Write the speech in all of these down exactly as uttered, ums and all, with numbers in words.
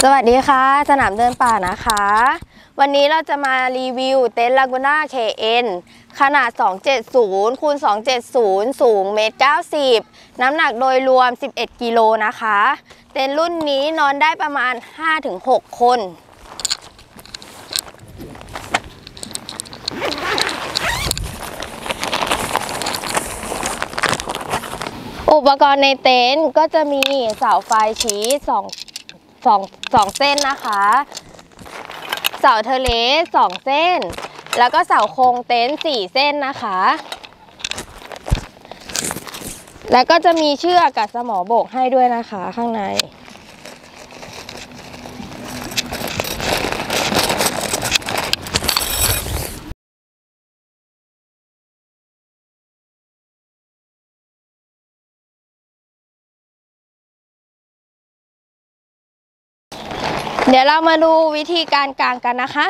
สวัสดีค่ะสนามเดินป่านะคะวันนี้เราจะมารีวิวเต็นท์ลากูน่า เค เอ็น ขนาดสองเจ็ดศูนย์คูณสองเจ็ดศูนย์สูงเมตรเก้าสิบน้ำหนักโดยรวมสิบเอ็ดกิโลนะคะเต็นท์รุ่นนี้นอนได้ประมาณ ห้าถึงหก คนอุปกรณ์ในเต็นท์ก็จะมีเสาไฟชี้สองสองสองเส้นนะคะเสาเทเลสสองเส้นแล้วก็เสาโครงเต็นท์สี่เส้นนะคะแล้วก็จะมีเชือกกับสมอโบกให้ด้วยนะคะข้างในเดี๋ยวเรามาดูวิธีการกางกันนะคะ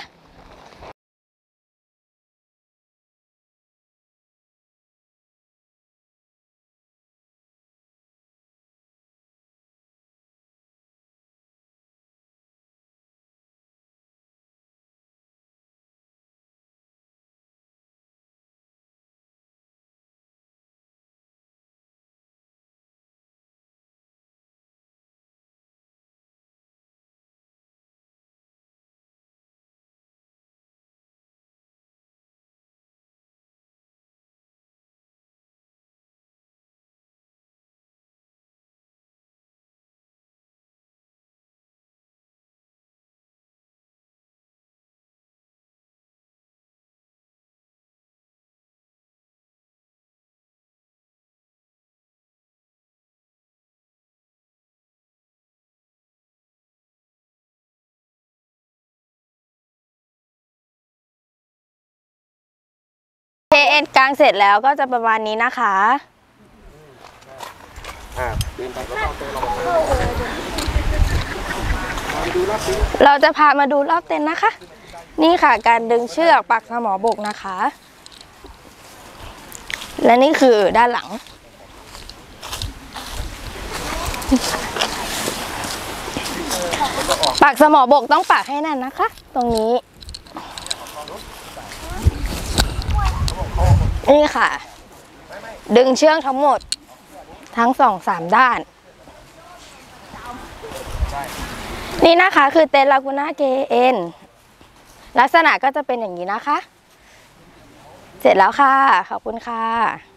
เค เอ็น กางเสร็จแล้วก็จะประมาณนี้นะคะเราจะพามาดูรอบเต็นท์นะคะนี่ค่ะการดึงเชือกปักสมอโบกนะคะและนี่คือด้านหลังปักสมอโบกต้องปักให้แน่นนะคะตรงนี้นี่ค่ะดึงเชือกทั้งหมดทั้งสองสามด้านนี่นะคะคือเต็นท์ลากูน่า เค เอ็น ลักษณะก็จะเป็นอย่างนี้นะคะเสร็จแล้วค่ะขอบคุณค่ะ